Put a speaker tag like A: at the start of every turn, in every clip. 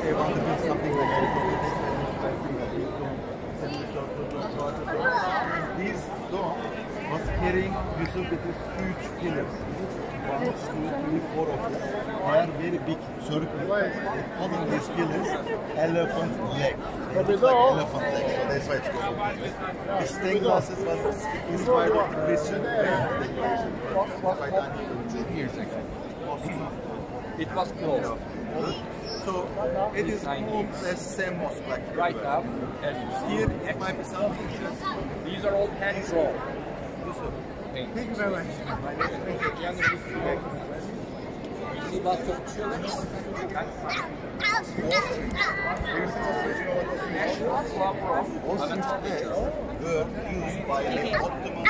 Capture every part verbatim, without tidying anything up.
A: they want to do something like this. This dome was carrying Yusuf with his huge pillars. One, two, three, four of them. They are very big circles. Calling these pillars elephant leg. They look like elephant leg, so that's why it's called. The stained glasses was inspired of the Christian decoration. Two years ago.
B: It was closed.
A: So it is more or less same mosque like
B: Right now, as you see,
A: here it might be something.
B: these are all hand drawn.
A: Thank you very much.
B: You see lots of children. National flower of Anatolia.
A: Were used by the Ottoman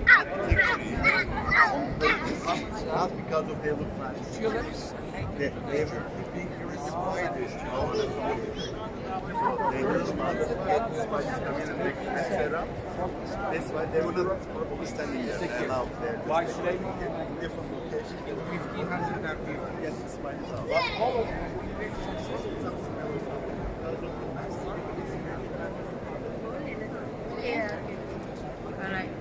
A: not because of their look like
B: Tulips.
A: they, they were being inspired by they were inspired by this community, et cetera. That's why they were not standing there. They're now there.
B: Why should I?
A: Different locations.
B: fifteen hundred and fifty.
A: Yes, it's fine.
C: Yeah. All right.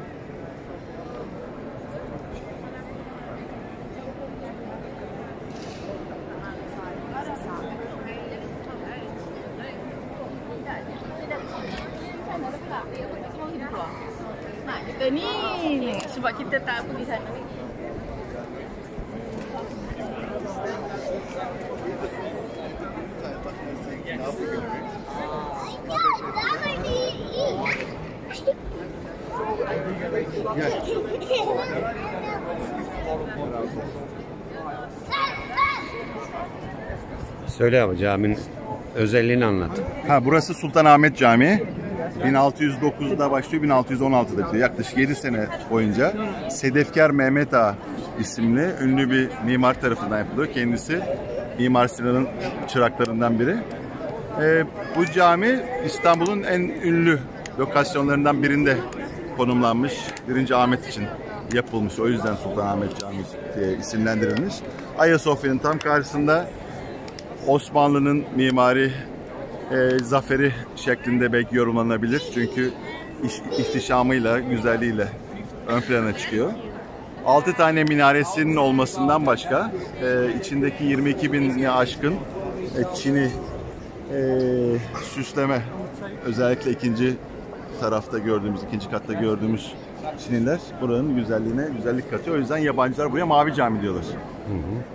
C: Nak kita ni sebab kita tak pergi sana.
D: Söyle abi, caminin özelliğini anlat.
E: Ha, burası Sultanahmet Camii. bin altı yüz dokuzda başlıyor, bin altı yüz on altıda bitiyor. Yaklaşık yedi sene boyunca Sedefkar Mehmet Ağa isimli ünlü bir mimar tarafından yapılıyor. Kendisi Mimar Sinan'ın çıraklarından biri. Ee, bu cami İstanbul'un en ünlü lokasyonlarından birinde konumlanmış. birinci Ahmet için yapılmış. O yüzden Sultanahmet Camii diye isimlendirilmiş. Ayasofya'nın tam karşısında Osmanlı'nın mimari e, zaferi şeklinde belki yorumlanabilir. Çünkü iş, ihtişamıyla, güzelliğiyle ön plana çıkıyor. altı tane minaresinin olmasından başka e, içindeki yirmi iki bine aşkın e, çini e, süsleme, özellikle ikinci tarafta gördüğümüz, ikinci katta gördüğümüz çiniler buranın güzelliğine güzellik katıyor. O yüzden yabancılar buraya Mavi Cami diyorlar.
D: Hı hı.